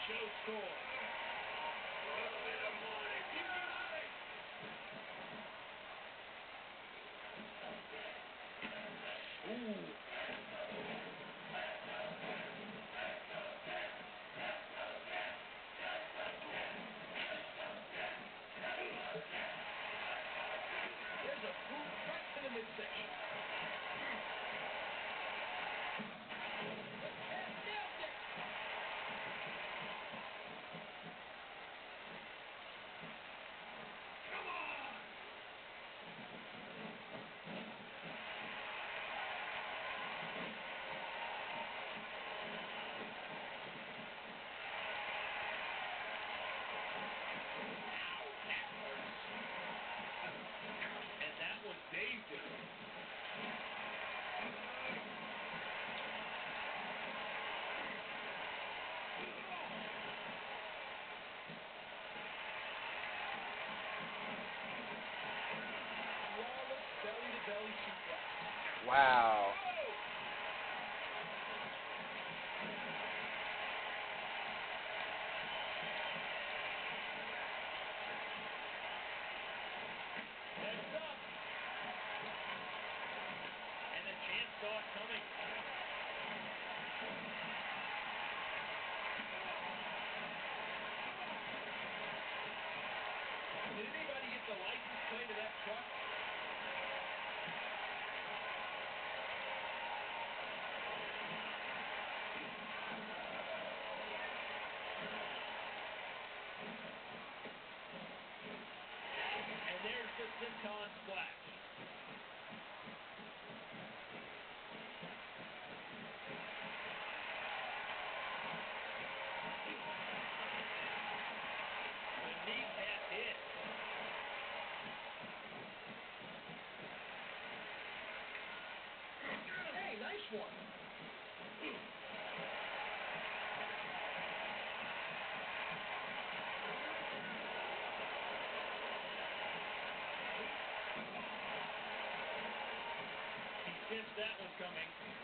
show score. Ooh. There's a boot right to the midsection. Belly suplex. Wow. Heads up. And the champ saw it coming. Did anybody get the license plate of that truck? There's the Senton splash. The kneecap hit. Hey, nice one. Sensed that one coming.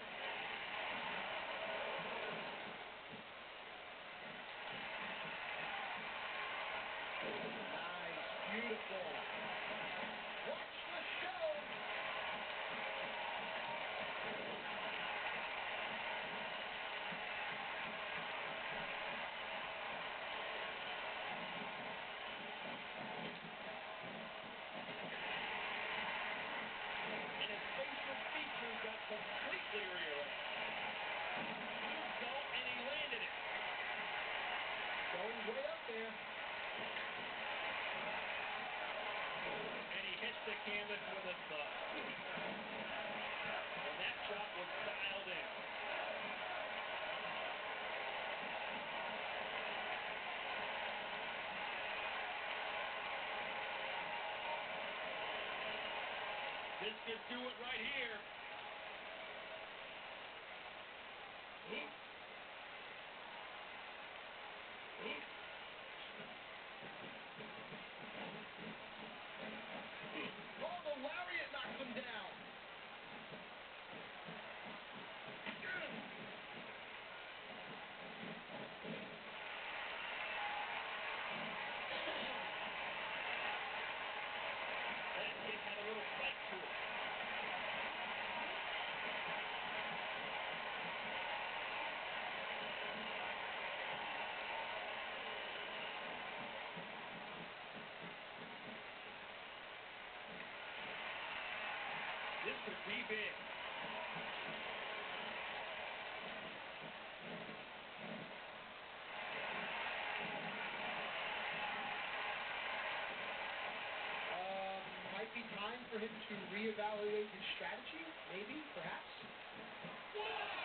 Nice, beautiful. Watch the show. And his facial features got completely rearranged. Moonsault, and he landed it. Going way up there. And he hits the canvas with a thud. And that shot was dialed in. This could do it right here. Oh, the lariat knocks him down. That hit had a little bite to it. This could be big. Might be time for him to reevaluate his strategy, maybe, perhaps. Wow!